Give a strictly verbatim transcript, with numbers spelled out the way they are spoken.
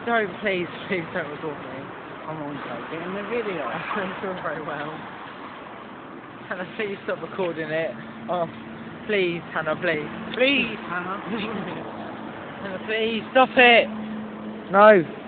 Don't, please, please don't record me. I'm on get in the video. I feel very well. Hannah, please stop recording it. Oh, please, Hannah, please. Please, Hannah. Hannah, please, stop it! No.